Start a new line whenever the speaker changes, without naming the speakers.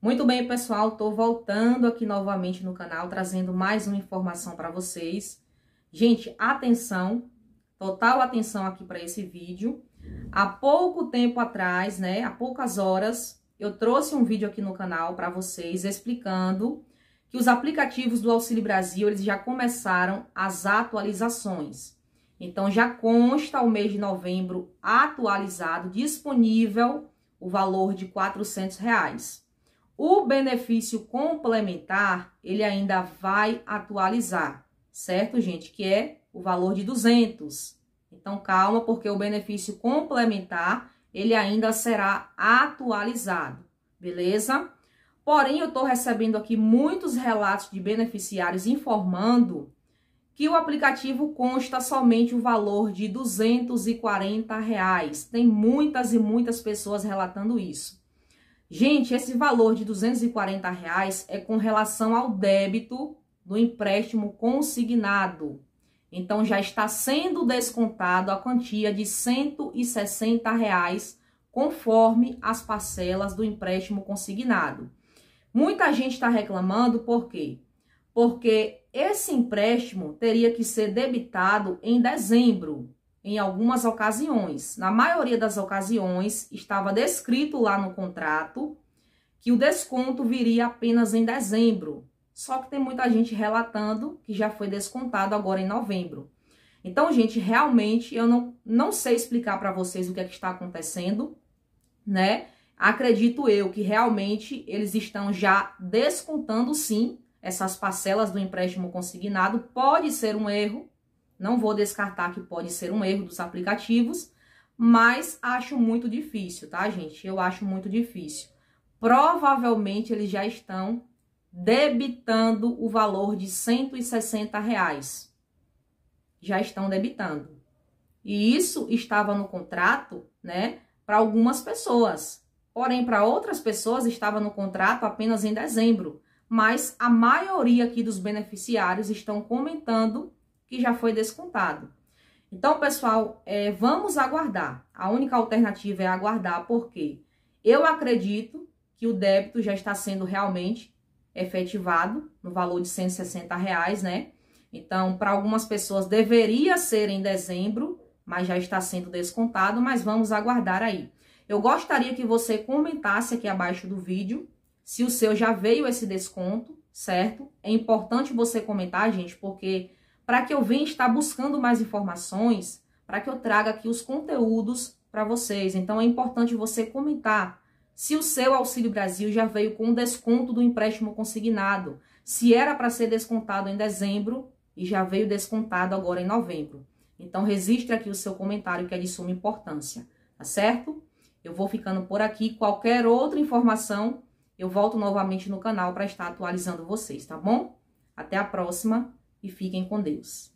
Muito bem, pessoal, estou voltando aqui novamente no canal, trazendo mais uma informação para vocês. Gente, atenção, total atenção aqui para esse vídeo. Há pouco tempo atrás, né, há poucas horas, eu trouxe um vídeo aqui no canal para vocês explicando que os aplicativos do Auxílio Brasil, eles já começaram as atualizações. Então, já consta o mês de novembro atualizado, disponível o valor de R$400. O benefício complementar, ele ainda vai atualizar, certo, gente? Que é o valor de 200. Então, calma, porque o benefício complementar, ele ainda será atualizado, beleza? Porém, eu tô recebendo aqui muitos relatos de beneficiários informando que o aplicativo consta somente o valor de R$240. Tem muitas e muitas pessoas relatando isso. Gente, esse valor de R$240 é com relação ao débito do empréstimo consignado. Então, já está sendo descontado a quantia de R$160, conforme as parcelas do empréstimo consignado. Muita gente está reclamando, por quê? Porque esse empréstimo teria que ser debitado em dezembro. Em algumas ocasiões, na maioria das ocasiões, estava descrito lá no contrato que o desconto viria apenas em dezembro. Só que tem muita gente relatando que já foi descontado agora em novembro. Então, gente, realmente eu não sei explicar para vocês o que é que está acontecendo, né? Acredito eu que realmente eles estão já descontando sim essas parcelas do empréstimo consignado. Pode ser um erro. Não vou descartar que pode ser um erro dos aplicativos, mas acho muito difícil, tá, gente? Eu acho muito difícil. Provavelmente eles já estão debitando o valor de R$160. Já estão debitando. E isso estava no contrato, né, para algumas pessoas. Porém, para outras pessoas estava no contrato apenas em dezembro. Mas a maioria aqui dos beneficiários estão comentando que já foi descontado. Então, pessoal, vamos aguardar. A única alternativa é aguardar, porque eu acredito que o débito já está sendo realmente efetivado no valor de R$160, né? Então, para algumas pessoas deveria ser em dezembro, mas já está sendo descontado, mas vamos aguardar aí. Eu gostaria que você comentasse aqui abaixo do vídeo se o seu já veio esse desconto, certo? É importante você comentar, gente, porque para que eu venha estar buscando mais informações, para que eu traga aqui os conteúdos para vocês. Então, é importante você comentar se o seu Auxílio Brasil já veio com desconto do empréstimo consignado, se era para ser descontado em dezembro e já veio descontado agora em novembro. Então, registre aqui o seu comentário, que é de suma importância, tá certo? Eu vou ficando por aqui. Qualquer outra informação, eu volto novamente no canal para estar atualizando vocês, tá bom? Até a próxima. E fiquem com Deus.